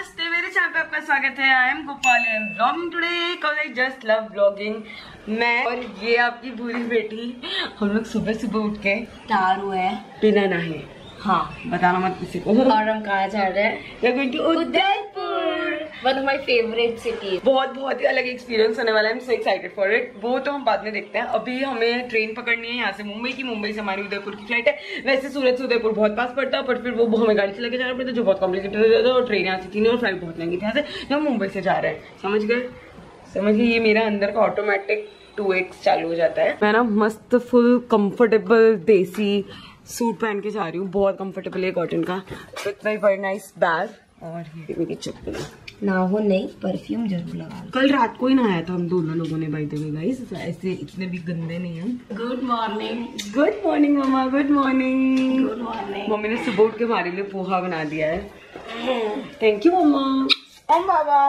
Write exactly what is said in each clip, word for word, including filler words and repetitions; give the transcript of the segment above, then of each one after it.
नमस्ते, मेरे चैनल पे आपका स्वागत है। I am Gopal and vlogging today because I just love vlogging. मैं और ये आपकी पूरी बेटी हम लोग सुबह सुबह उठ के तैयार हुए हैं बिना नहाए। हाँ, बताना मत किसी को। और हम कहाँ जा रहे हैं? Udaipur, one of my favourite city. बहुत बहुत ही अलग एक्सपीरियंस होने वाला है। I am so excited for it. वो तो हम बाद में देखते हैं। अभी हमें ट्रेन पकड़नी है यहाँ से मुंबई की। मुंबई से हमारी उदयपुर की फ्लाइट है। वैसे सूरत से उदयपुर बहुत पास पड़ता है, पर फिर वो हमें गाड़ी से लेके जाना पड़ता है, जो बहुत कॉम्प्लिकेटेड हो जाता है। और ट्रेन यहाँ से थी नहीं और फ्लाइट बहुत महंगी थी यहाँ से, जो हम मुंबई से जा रहे हैं। समझ गए? समझ गए? ये मेरा अंदर का ऑटोमेटिक टू एक्स चालू हो जाता है। मैं ना मस्त फुल कंफर्टेबल देसी सूट पहन के जा रही हूँ, बहुत कंफर्टेबल है कॉटन का, with my very nice bag. और ये मेरी चप्पल ना हो नहीं, परफ्यूम जरूर लगा। कल रात को ही नहाया था हम दोनों लोगों ने बाय द वे गाइस, ऐसे इतने भी गंदे नहीं हैं। Good morning. गुड मॉर्निंग मम्मा, गुड मॉर्निंग। Good morning. मम्मी ने सुबह उठ के हमारे लिए पोहा बना दिया है। थैंक यू मम्मा। ओम बाबा।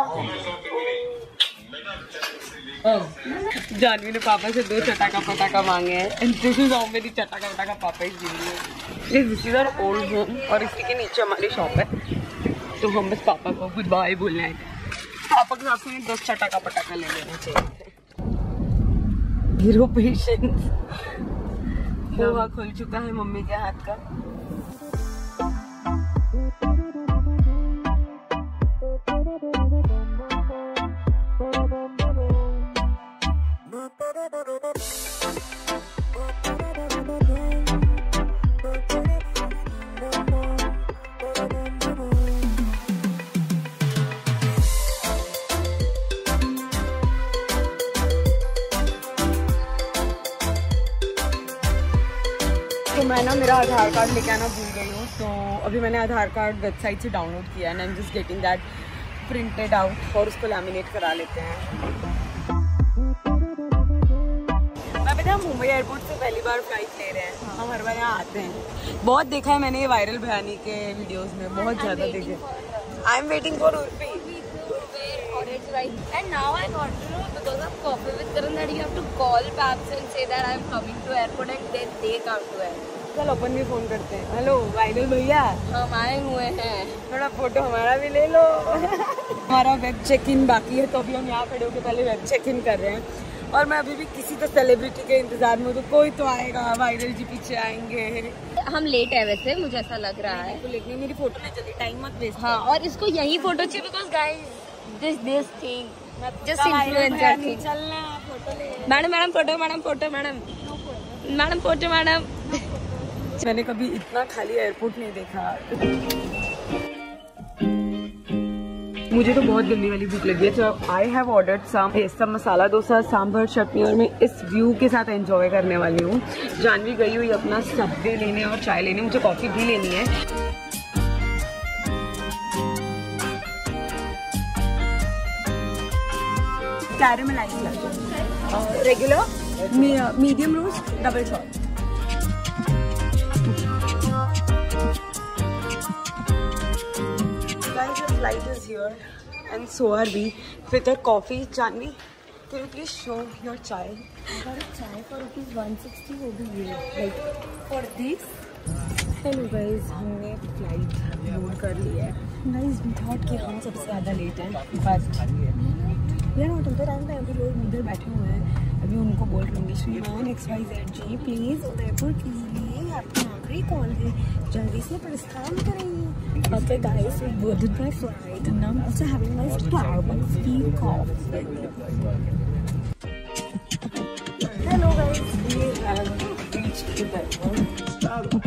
जानवी ने पापा से दो चटाका पटाका मांगे हैं। एंड दिस इज हाउ मेरी चटाका पटाका पापा is giving. This is our old home और इसी के नीचे हमारी शॉप है। तो हम बस पापा को गुड बाय बोलने आए थे। पापा के साथ में दस चटाका पटाका ले लेना चाहिए। Hero patience. पोहा खुल चुका है मम्मी के हाथ का। तो मैं ना मेरा आधार कार्ड लेके आना भूल गई हूँ, तो अभी मैंने आधार कार्ड वेबसाइट से डाउनलोड किया है। I am just getting that printed out और उसको लैमिनेट करा लेते हैं। मैं पता हम मुंबई एयरपोर्ट से पहली बार फ्लाइट ले रहे हैं। हम हर बार यहाँ आते हैं। बहुत देखा है मैंने ये वायरल भयानी के वीडियोस में, बहुत ज़्यादा देखे। I am waiting for Urfi. And now I got to know because of Coffee with Karan that you have to call Paps and say that I am coming to airport and then they come to airport. चल अपन भी phone करते हैं। Hello viral भैया, हम आए हुए हैं, थोड़ा फोटो हमारा भी ले लो। हमारा वेब चेक इन बाकी है, तो अभी हम यहाँ खड़े होकर पहले वेब चेक इन कर रहे हैं। और मैं अभी भी किसी तो सेलिब्रिटी के इंतजार में हूँ, तो कोई तो आएगा। वायरल जी पीछे आएंगे। हम लेट है वैसे, मुझे ऐसा लग रहा है। तो लेकिन मेरी फोटो नहीं चली, टाइम मत वेस्ट। हाँ, और इसको यही फोटो चाहिए because guys this this thing just influencer thing. चलना फोटो ले। Madam madam photo, madam photo, madam madam photo, madam. मैंने कभी इतना खाली एयरपोर्ट नहीं देखा। मुझे तो बहुत गंदी वाली भूख लगी है। तो आई हैव ऑर्डर्ड सम सब मसाला डोसा, सांभर चटनी, और मैं इस व्यू के साथ एंजॉय करने वाली हूँ। जानवी गई हुई अपना सब्जी लेने और चाय लेने, मुझे कॉफी भी लेनी है। Caramelised latte, regular, medium roast, double shot. Guys, your flight is here, and so are we. With our coffee, Janvi, can you please show your chai? I got a chai for rupees one sixty over here. Like for this. Hello guys, हमने flight board कर ली है। Guys we thought कि हम सबसे ज़्यादा late हैं, but यार नॉट ऑन द टाइम पे। अभी लोग उधर बैठे हुए हैं, अभी उनको बोल रही हूँ श्रीमान X Y Z ji please Udaipur के लिए आपकी आखिरी कॉल है, जल्दी से प्रस्थान करें। Okay guys, we boarded my flight and now I am also having my Starbucks tea coffee. Hello guys, we have reached Udaipur.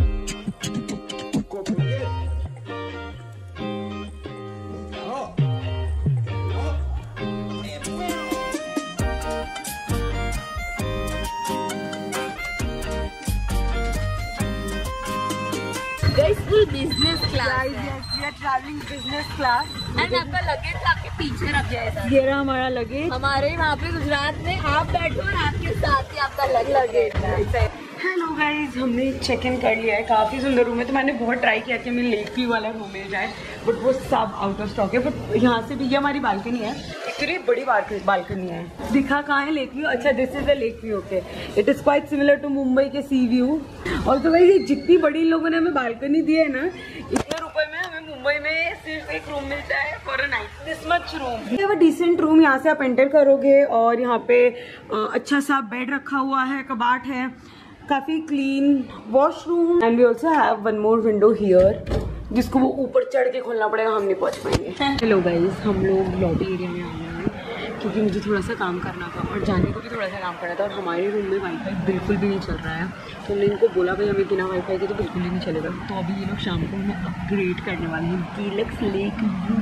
Guys, full business class Guys, है। yes, we are traveling business class. And आपका luggage आपके पीछे रख जाएगा। ये रहा हमारा luggage. हमारे वहाँ पे गुजरात में आप बैठो और आपके साथ ही आपका लगेज। हेलो गाइज, हमने चेक इन कर लिया है। काफ़ी सुंदर रूम है। तो मैंने बहुत ट्राई किया कि हमें लेक व्यू वाला रूम मिल जाए, बट वो सब आउट ऑफ स्टॉक है। बट यहाँ से भी ये हमारी बालकनी है, इतनी बड़ी बालकनी है। दिखा कहाँ है लेक व्यू? अच्छा, this is the lake view. Okay, it is quite similar to Mumbai के सी व्यू। और तो भाई जितनी बड़ी इन लोगों ने हमें बालकनी दी है ना, इतने रुपए में हमें मुंबई में सिर्फ एक रूम मिलता है for a night, this much room. ये वो डिसेंट रूम, यहाँ से आप एंटर करोगे और यहाँ पे अच्छा सा बेड रखा हुआ है, कबाट है, काफी clean washroom and we also have one more window here जिसको वो ऊपर चढ़ के खोलना पड़ेगा, हम नहीं पहुंच पाएंगे। हेलो गाइस, हम लोग लॉबी एरिया में आ गए हैं क्योंकि मुझे थोड़ा सा काम करना था और जाने को भी थोड़ा सा काम करना था और हमारे रूम में वाईफाई बिल्कुल भी नहीं चल रहा है। तो हमने इनको बोला भाई हमें बिना वाईफाई के तो बिल्कुल ही नहीं चलेगा। तो अभी ये लोग शाम को हमें अपग्रेड करने वाले हैं डीलक्स लेक व्यू।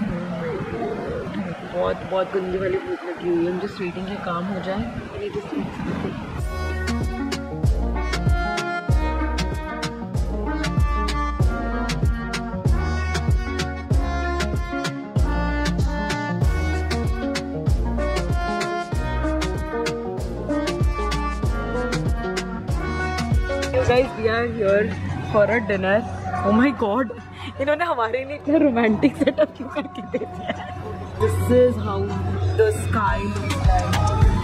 बहुत बहुत गंदी वाली भूख लगी हुई है, मुझे स्ट्रेटिंग के काम हो जाए। Guys, we are here for a dinner. Oh my God, इन्होंने हमारे लिए इतना रोमांटिक सेटअप क्यों करके दे दिया है? This is how the sky looks like.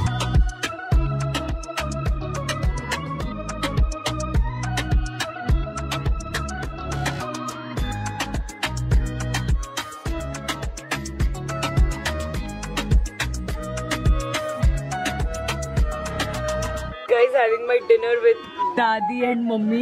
Guys, having my dinner with दादी एंड मम्मी।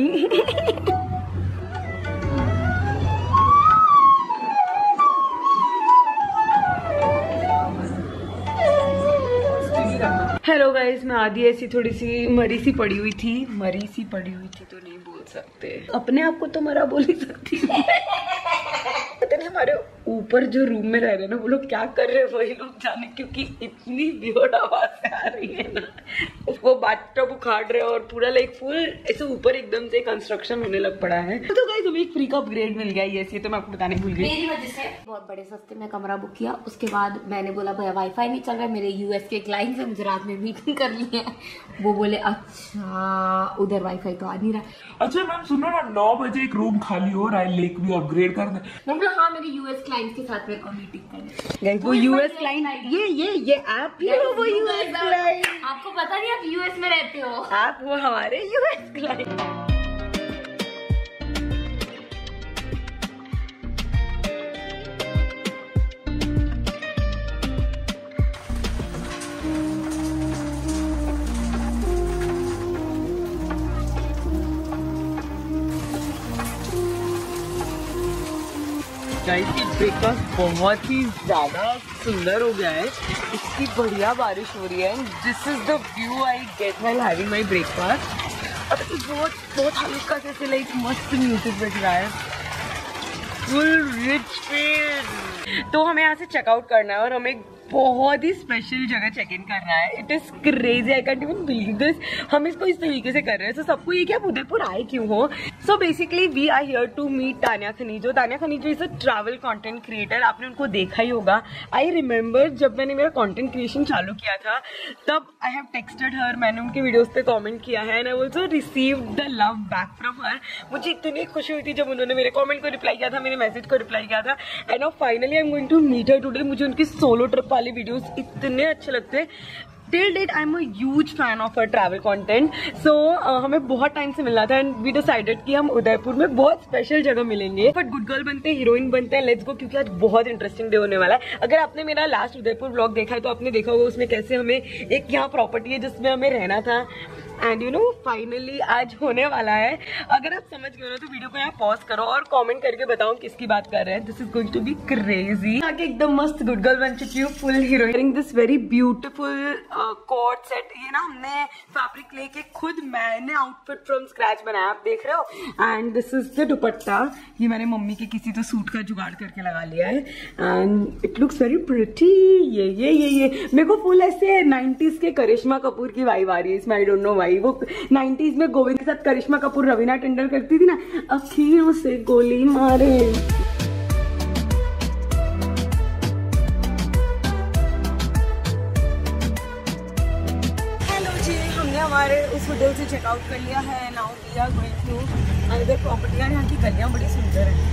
हेलो गाइस, मैं आदि ऐसी थोड़ी सी मरी सी पड़ी हुई थी, मरी सी पड़ी हुई थी तो नहीं बोल सकते, अपने आप को तो मरा बोल ही सकती हूँ। पता नहीं हमारे ऊपर जो रूम में रह रहे हैं ना वो लोग क्या कर रहे हैं वही लोग जाने, क्योंकि इतनी वियर्ड आवाज आ रही है ना, वो बाथटब उखाड़ रहे हैं और पूरा लाइक फुल ऐसे ऊपर एकदम से कंस्ट्रक्शन होने लग पड़ा है। तो गाइस हमें एक फ्री का अपग्रेड मिल गया, ये ये तो मैं आपको बताने भूल गई। मेरी वजह से बहुत बड़े सस्ते में कमरा बुक किया, उसके बाद मैंने बोला भैया वाईफाई नहीं चल रहा है, मेरे यूएस के क्लाइंट से मुझे रात में मीटिंग करनी है। वो बोले अच्छा उधर वाईफाई तो आ नहीं रहा। अच्छा मैम सुनो ना, नौ बजे एक रूम खाली हो रहा है, लेक व्यू अपग्रेड कर दे। मैं बोला हाँ मेरे यूएस क्लाइंट के साथ मेरे को मीटिंग करनी है। वो यूएस क्लाइंट, ये ये ये ऐप ही है वो यूएस क्लाइंट। आपको पता नहीं आप यूएस में रहते हो, आप वो हमारे यूएस क्लाइंट। गाइस ये ब्रेकफास्ट बहुत ही ज्यादा सुंदर हो गया है, इतनी बढ़िया बारिश हो रही है। This is the view I get while having my breakfast. अब बहुत बहुत हल्का से लाइक मस्त म्यूजिक बज रहा है, फुल रिच फील। तो हमें यहाँ से चेकआउट करना है और हमें बहुत ही स्पेशल जगह चेक इन करना है। It is crazy, I can't even believe this. हम इसको इस तरीके से कर रहे हैं तो सबको ये क्या उदयपुर आए क्यों हो। So basically we are here to meet Tanya Khanijo. Tanya Khanijo is a travel content creator, आपने उनको देखा ही होगा। आई रिमेम्बर जब मैंने मेरा कंटेंट क्रिएशन चालू किया था तब आई हैव टेक्सटेड हर, मैंने उनके वीडियोस पे कमेंट किया है and I also received the love back from her. मुझे इतनी खुशी हुई थी जब उन्होंने मेरे कमेंट को रिप्लाई किया था, मेरे मैसेज को रिप्लाई किया था and now finally I am going to meet her today. मुझे उनकी सोलो ट्रिप वाले वीडियोस इतने अच्छे लगते हैं। Till date I am a huge fan of her travel content. So हमें बहुत टाइम से मिलना था एंड वी डिसाइडेड कि हम उदयपुर में बहुत स्पेशल जगह मिलेंगे, बट गुड गर्ल बनते हैं, हीरोइन बनते हैं, लेट्स गो, क्योंकि आज बहुत इंटरेस्टिंग डे होने वाला है। अगर आपने मेरा लास्ट उदयपुर व्लॉग देखा है तो आपने देखा होगा उसमें कैसे हमें एक यहाँ प्रॉपर्टी है जिसमें हमें रहना था एंड यू नो फाइनली आज होने वाला है। अगर आप समझ गए हो तो वीडियो को यहाँ पॉज करो और कमेंट करके बताओ किसकी बात कर रहे हैं। This is going to be crazy. आगे एकदम मस्त गुड गर्ल बन चुकी हूँ, full heroine. This very beautiful coat set, ये ना हमने फैब्रिक लेके खुद मैंने आउटफिट फ्रॉम स्क्रैच बनाया, आप देख रहे हो। And this is the dupatta, ये मैंने मम्मी के किसी तो सूट का जुगाड़ करके लगा लिया है and it looks very pretty. ये ये ये ये मेरे को फुल ऐसे नाइनटीज के करिश्मा कपूर की वाइब आ रही है इसमें, आई डोंट नो वाई। वो नाइनटीज में गोविंद के साथ करिश्मा कपूर रवीना टंडन करती थी ना, अखियों से गोली मारे। हेलो जी, हमने हमारे उस होटल से चेकआउट कर लिया है। Now we are going to another property. यार यहाँ की गलियां बड़ी सुंदर है।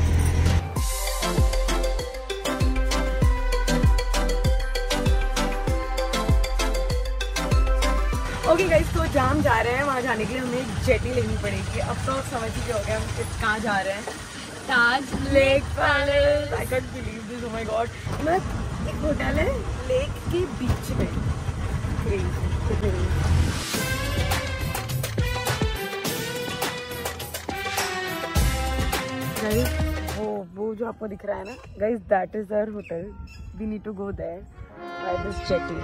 ओके गाइस, तो जहाँ हम जा रहे हैं वहाँ जाने के लिए हमें एक जेटी लेनी पड़ेगी। अब तो समझ ही हो गया हम कहाँ जा रहे हैं Taj lake palace. I can't believe this, oh my God. मैं एक होटल है लेक के बीच में। गाइस वो वो जो आपको दिख रहा है ना guys, that is our hotel. We need to go there by this jetty.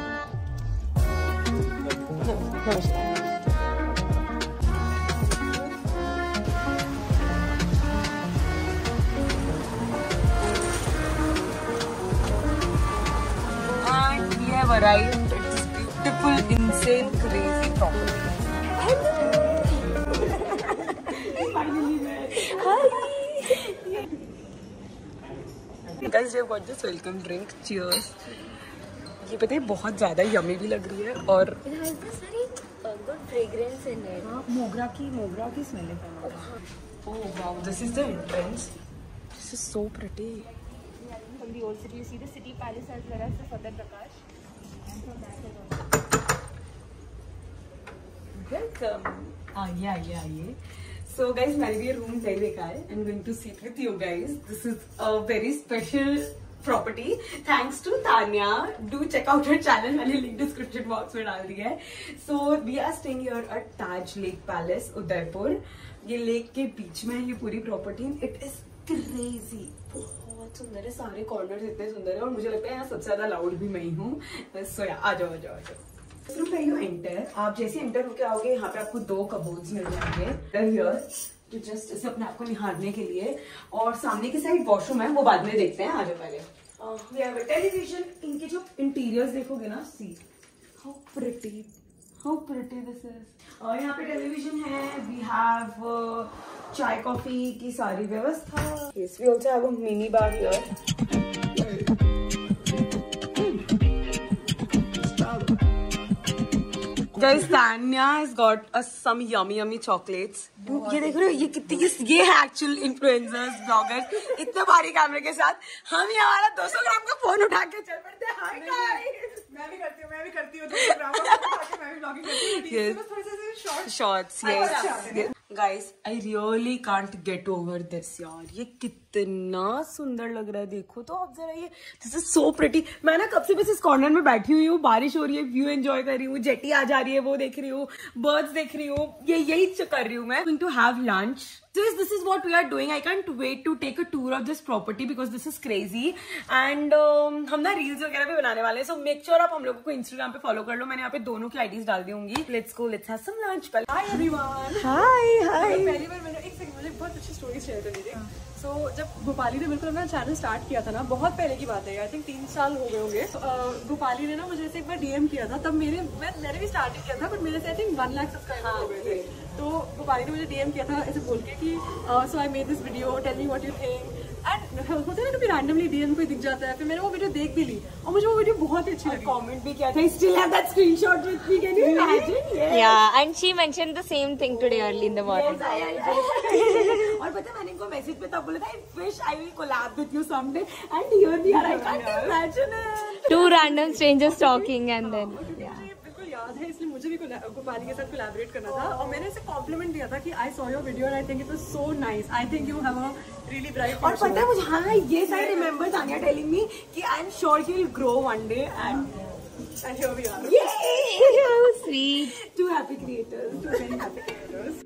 And we have arrived at this beautiful, insane, crazy property. Finally met. Hi. Guys, we have got this welcome drink. Cheers. ये पता है बहुत ज़्यादा yummy भी लग रही है और गुड फ्रेग्रेंस इन इट। मोगरा की मोगरा की स्मेल है। Oh wow, this is the entrance. This is so pretty. From the old city, you see the city palace as well as the Fateh Prakash. Welcome. आइए आइए आइए। So guys, मैंने भी ये रूम नहीं देखा है। I'm going to sit with you guys. This is a very special property. Thanks to Tanya. Do check out her channel. मैंने link description box में डाल दिया है। So we are staying here at Taj Lake Palace, Udaipur. ये lake के बीच में है ये पूरी प्रॉपर्टी। It is crazy. बहुत सुंदर है, सारे कॉर्नर्स इतने सुंदर है और मुझे लगता है यहाँ सबसे ज्यादा लाउड भी मैं ही हूँ। सो या आ जाओ आ जाओ आ जाओ। रूम यू एंटर, आप जैसे एंटर होके आओगे यहाँ पे आपको दो कबोर्ड्स मिल जाएंगे हियर तो जस्ट इसे अपने आप को निहारने के लिए। और सामने की साइड वॉशरूम है, वो बाद में देखते हैं। आ जाओ पहले। टेलीविजन, इनके जो इंटीरियर्स देखोगे ना, see how pretty, how pretty this is. और यहाँ पे टेलीविजन है। वी हैव चाय कॉफी की सारी व्यवस्था। Yes, we also have a mini bar here. Guys, Tanya has got us some yummy yummy chocolates. ये देख रहे हो, ये कितनी ये, ये है एक्चुअल इन्फ्लुएंसर्स, ब्लॉगर्स, इतने भारी कैमरे के साथ हम ये हमारा दो सौ ग्राम का फोन उठा के चल पड़ते हैं। हाय गाइस, मैं भी करती हूँ मैं भी करती हूँ दो सौ ग्राम का फोन उठा के मैं भी ब्लॉगिंग करती हूँ। थोड़े से shorts, yes guys, I really can't get over this यार। ये कितना सुंदर लग रहा है, देखो तो आप जरा। ये दिस इज सो प्रिटी। मैं ना कब से बस इस कॉर्नर में बैठी हुई हूँ, बारिश हो रही है, व्यू एंजॉय कर रही हूँ, जेटी आ जा रही है वो देख रही हूँ, बर्ड्स देख रही हूँ, ये यही कर रही हूँ मैं। Going to have lunch. So this is what we are doing. I can't wait to take a tour of this property because this is crazy. And um, हम ना reels वगैरह भी बनाने वाले हैं. So make sure आप हम लोगों को Instagram पे follow कर लो. मैंने यहाँ पे दोनों की आईडीज डाल दी होंगी. Let's go. Let's have some lunch. Hi everyone. Hi hi. पहली बार मैंने एक सेकंड मुझे बहुत अच्छी स्टोरी शेयर करनी थी. सो so, जब भोपाली ने बिल्कुल अपना चैनल स्टार्ट किया था ना, बहुत पहले की बात है, आई थिंक तीन साल हो गए होंगे. भोपाली ने ना मुझे एक बार डीएम किया था. तब मेरे मैं मैंने भी स्टार्ट किया था, बट मेरे से I think one lakh subscriber हो गए थे. तो भोपाली ने मुझे डीएम किया था ऐसे बोल के कि so I made this video, tell me what you think. And होता है ना कभी रैंडमली डीएम कोई दिख जाता है. फिर मैंने वो वीडियो देख भी ली और मुझे वो वीडियो बहुत ही अच्छी लगी. कमेंट भी किया था. I still have that screenshot with me. Can you imagine? Yes. Yeah, and she mentioned the same thing today early in the morning. Yes, I, I, और पता है मैंने इनको मैसेज पे तब बोला था, I wish I will collab with you someday. And here we are. I can't imagine it. Two random strangers talking and then. बिल्कुल याद है, इसलिए मुझे भी भोपाली के साथ कोलैबोरेट करना था. और मैंने इसे कॉम्प्लीमेंट दिया था कि I saw your video and I think it was so nice. I think you have a really bright. और पता है मुझे, हाँ ये I remember Tania telling me कि I am sure he will grow one day. And and here we are. How sweet. Two happy creators. Two very happy creators.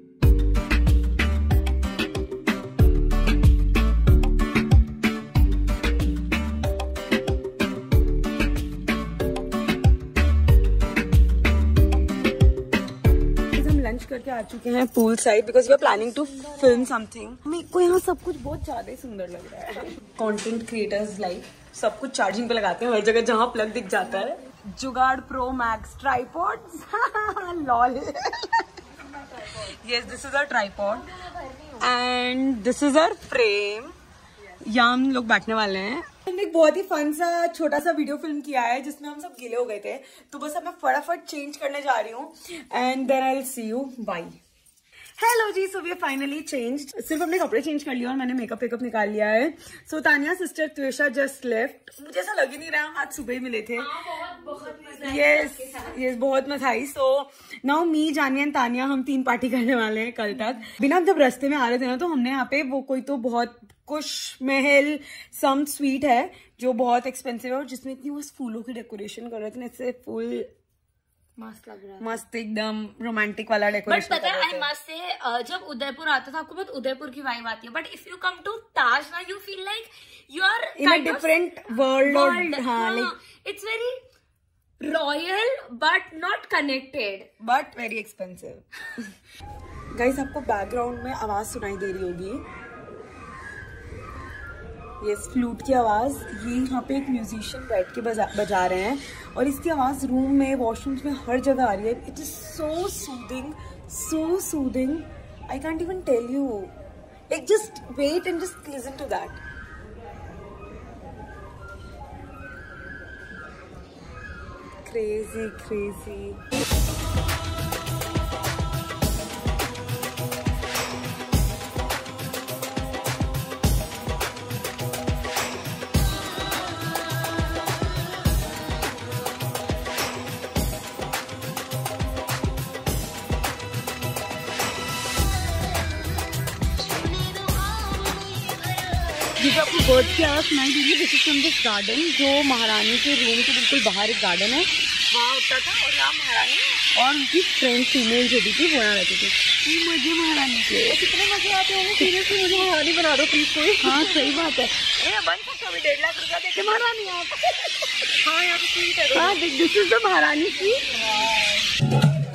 करके आ चुके हैं pool side because we are planning to film something. मेरे को यहाँ सब कुछ बहुत ज्यादा ही सुंदर लग रहा है. कंटेंट क्रिएटर्स लाइक सब कुछ चार्जिंग पे लगाते हैं हर जगह जहाँ प्लग दिख जाता है. Jugaad pro max tripods. Lol. Yes, this is our tripod and this is our frame. यहाँ हम लोग बैठने वाले हैं. हमने एक बहुत ही फन सा छोटा सा वीडियो फिल्म किया है जिसमें हम सब गीले हो गए थे. तो बस अब मैं फटाफट चेंज करने जा रही हूँ and then I will see you. Bye. Hello ji, so we finally changed, सिर्फ हमने कपड़े चेंज कर लिया और मैंने मेकअप वेकअप निकाल लिया है। So so, Tania sister Tvesha just left. मुझे ऐसा लग ही नहीं रहा, आज सुबह ही मिले थे। यस यस, बहुत मजा आई। सो नाउ मी, जानिया एंड तानिया, हम तीन पार्टी करने वाले हैं कल तक। बिना जब रास्ते में आ रहे थे ना, तो हमने यहाँ पे वो कोई तो बहुत कुश महल सम स्वीट है जो बहुत एक्सपेंसिव है और जिसमें इतनी मस्त फूलों की डेकोरेशन कर रहे थे, इससे फुल मस्त लग रहा है, मस्त एकदम रोमांटिक वाला डेकोरेशन। बट पता है, आई मस्ट से, जब उदयपुर आता था आपको बहुत उदयपुर की वाइब आती है, but if you come to Taj ना, you feel like you are in a different world. हाँ, like it's very royal but not connected, but very expensive. Guys, आपको बैकग्राउंड में आवाज सुनाई दे रही होगी, ये फ्लूट की आवाज। ये यहाँ पे एक म्यूजिशियन बैठ के बजा बजा रहे हैं और इसकी आवाज रूम में, वॉशरूम्स में, हर जगह आ रही है। It is so soothing, so soothing, I can't even tell you. Like just wait and just listen to that. Crazy crazy. जिस आपको बर्ड की आवाज सुनाई दे रही है, this is from this garden, जो महारानी के रूम के बिल्कुल बाहर एक गार्डन है, वहाँ होता था। और यहाँ महारानी और उनकी फ्रेंड फीमेल जो भी थी वो यहाँ रहती थी। ये मजे महारानी के, कितने मजे आते होंगे। सीरियसली मुझे महारानी बना दो प्लीज कोई। हाँ सही बात है, अरे बन सकता अभी डेढ़ लाख रुपया देखे महारानी आप। हाँ यहाँ पे स्वीट है। हाँ, this is the Maharani suite.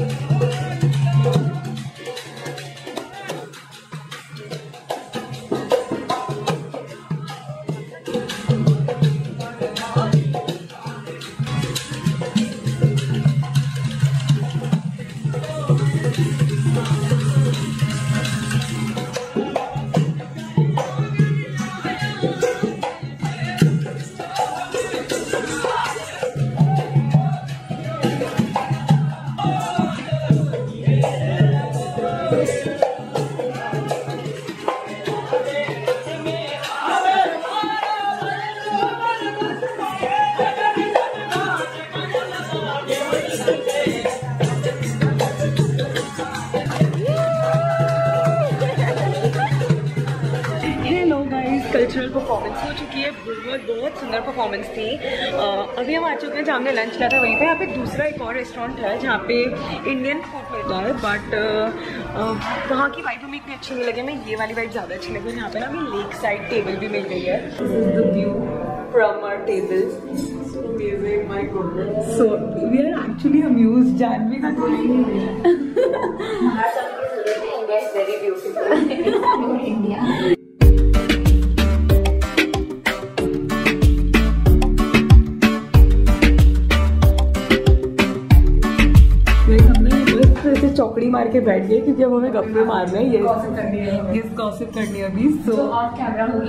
Cultural performance हो चुकी है, बहुत बहुत सुंदर परफॉर्मेंस थी। uh, अभी हम आ चुके हैं जहाँ हमने लंच किया था वहीं पे। यहाँ पे दूसरा एक और रेस्टोरेंट है जहाँ पे इंडियन फूड मिलता है, बट uh, वहाँ की वाइब हमें इतनी अच्छी नहीं लगी, हमें ये वाली वाइब ज़्यादा अच्छी लगी। यहाँ पे ना अभी लेक साइड टेबल भी मिल गई है। This is the view from our table, so amazing, my God. So we are actually amused. Janvi का तो India is very beautiful. India चौकड़ी मार के बैठ गए क्योंकि अब हमें गप्पे मारना है, ये गॉसिप करनी है, ये गॉसिप करनी है अभी। सो और कैमरा होगी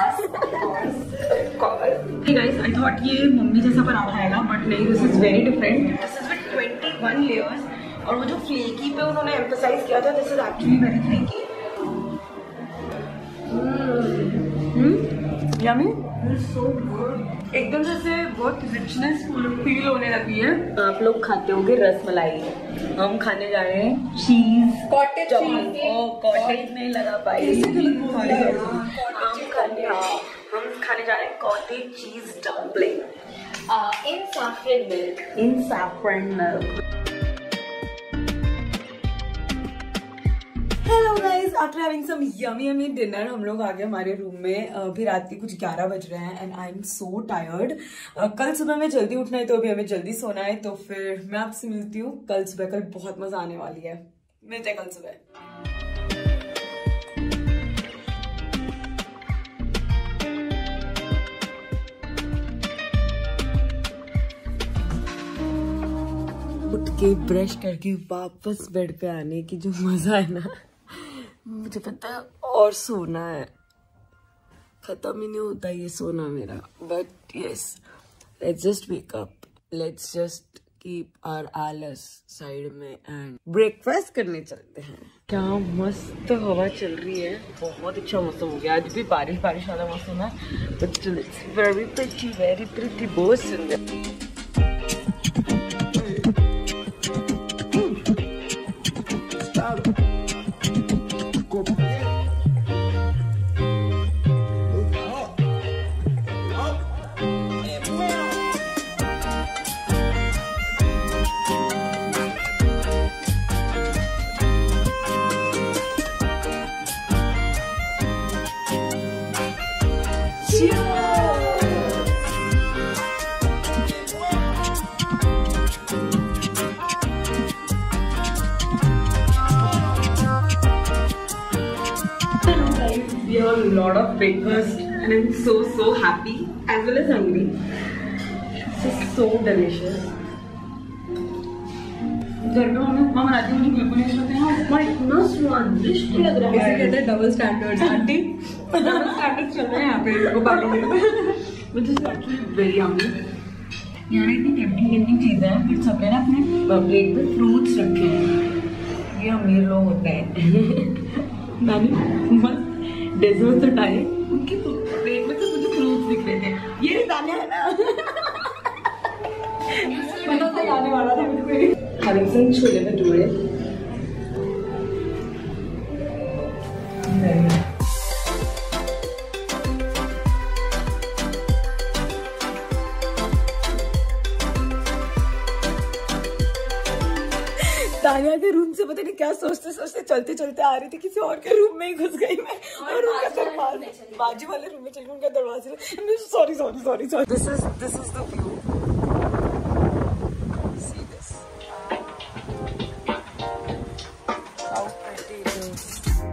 गाइस, आई थॉट ये मम्मी जैसा पराठा आएगा, बट नहीं, this is very different. This is with twenty one layers और वो जो फ्लेकी पे उन्होंने एम्फसाइज किया था, this is actually very flaky. Yummy, एकदम जैसे बहुत रिचनेस फील होने लगी है। आप लोग खाते होंगे रस मलाई, हम खाने जा रहे हैं चीज कॉटेज चीज। ओ कॉटेज नहीं लगा पाई, हम खाने हम खाने जा रहे हैं cottage cheese dumpling in saffron milk. In saffron milk. Hello guys, after having some yummy yummy dinner हम लोग आ गए हमारे रूम में। अभी रात के कुछ ग्यारह बज रहे हैं and I am so tired. कल सुबह में जल्दी उठना है तो अभी हमें जल्दी सोना है, तो फिर मैं आपसे मिलती हूँ कल सुबह। कल बहुत मजा आने वाली है, मिलते हैं कल सुबह। उठ के ब्रश करके वापस बेड पे आने की जो मजा है ना, मुझे पता है, और सोना है, खत्म ही नहीं होता ये सोना मेरा। But yes, let's just wake up, let's just keep our आलस साइड में एंड ब्रेकफास्ट करने चलते हैं। क्या मस्त हवा चल रही है, बहुत अच्छा मौसम हो गया। आज भी बारिश बारिश वाला मौसम है, but it's very pretty very pretty, बहुत सुंदर। We have a lot of breakfast and I'm so so happy as well as hungry. This is so delicious. घर पे मम्मी उपमा बनाती है, मुझे बिल्कुल नहीं सोचते हैं उपमा इतना स्वादिष्ट लग रहा है। इसे कहते हैं double standard aunty, double standard चल रहे हैं यहाँ पे भोपाली में। Which is actually very yummy. यहाँ इतनी टेम्पटिंग टेम्पटिंग चीजें हैं, फिर सबने ना अपने प्लेट में फ्रूट्स रखे हैं। ये अमीर लोग होते हैं। मैंने बस डेजर्ट्स हटाए, उनकी प्लेट में से मुझे फ्रूट्स दिख रहे थे। ये दाने है ना, पता था आने वाला था मुझे। Having some chole bhature. तानिया के रूम से पता नहीं क्या सोचते सोचते चलते चलते आ रही थी, किसी और के रूम में ही घुस गई मैं, और उनका दरवाजा बाजू वाले रूम में चली, उनका दरवाजा। Sorry sorry sorry sorry this is this is the view. See this how pretty it is.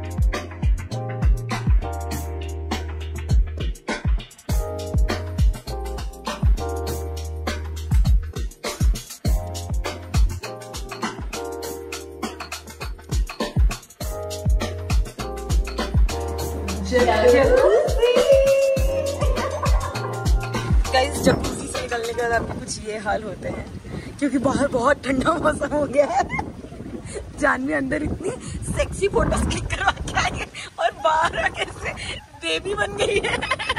Guys jacuzzi से निकलने के बाद आपके कुछ ये हाल होते हैं, क्योंकि बाहर बहुत ठंडा मौसम हो गया है। जानवी अंदर इतनी सेक्सी फोटोज क्लिक करवा के आई है और बाहर आके से बेबी बन गई है।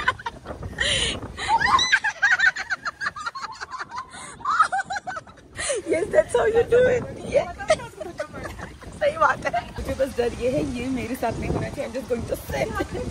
Yes, that's how you do it. Yeah. सही बात है। मुझे बस डर ये है, ये मेरे साथ नहीं होना चाहिए। I'm just going to say.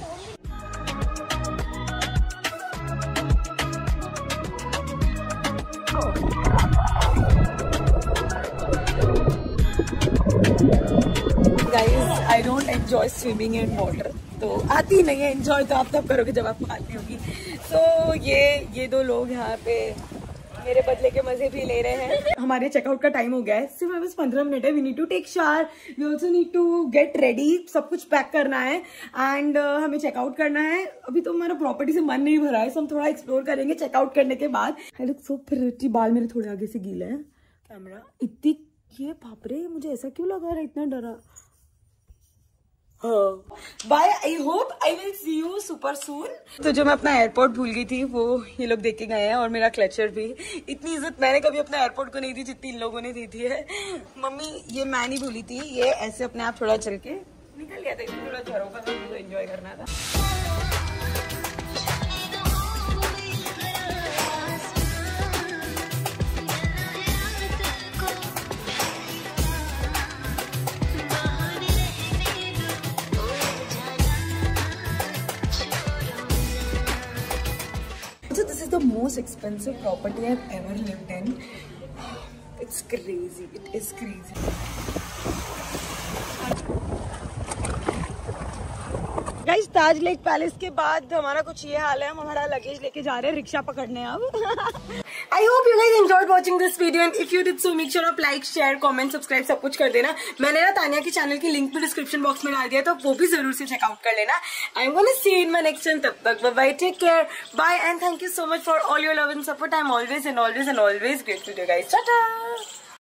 Guys, I don't enjoy swimming in water. तो आती नहीं है, enjoy तो आप तब करोगे जब आप आती होगी। So ये ये दो लोग यहाँ पे मेरे बदले के मजे भी ले रहे हैं। हमारे चेकआउट का टाइम हो गया है, सिर्फ बस पंद्रह मिनट है। We need to take shower, we also need to get ready, सब कुछ पैक करना है एंड uh, हमें चेकआउट करना है। अभी तो हमारा प्रॉपर्टी से मन नहीं भरा है, so हम थोड़ा एक्सप्लोर करेंगे चेकआउट करने के बाद। आई लुक सो प्रिटी, बाल मेरे थोड़े आगे से गीले हैं। कैमरा इतनी, ये बाप रे, मुझे ऐसा क्यों लगा रहा है, इतना डरा। Bye, I hope I will see you super soon. तो जो मैं अपना एयरपोर्ट भूल गई थी वो ये लोग देख के गए हैं, और मेरा क्लचर भी। इतनी इज्जत मैंने कभी अपने एयरपोर्ट को नहीं दी जितनी इन लोगों ने दी थी है। मम्मी ये मैं नहीं भूली थी, ये ऐसे अपने आप थोड़ा चल के निकल गया था, इसमें थोड़ा झरोका था, मुझे एंजॉय करना था। So this is the most expensive property I've ever lived in. It's crazy. It is crazy. Guys, Taj lake palace के बाद हमारा कुछ ये हाल है, हम हमारा लगेज लेके जा रहे हैं रिक्शा पकड़ने अब। I hope you guys enjoyed watching this video and if you did so make sure आप लाइक शेयर कमेंट सब्सक्राइब सब कुछ कर देना। मैंने ना तानिया की चैनल की लिंक भी डिस्क्रिप्शन बॉक्स में डाल दिया, तो वो भी जरूर से चेकआउट कर लेना। I am gonna see you in my next one. तब तक bye bye, take care, bye and thank you so much for all your love and support. I am always and always and always grateful to you guys. Tata.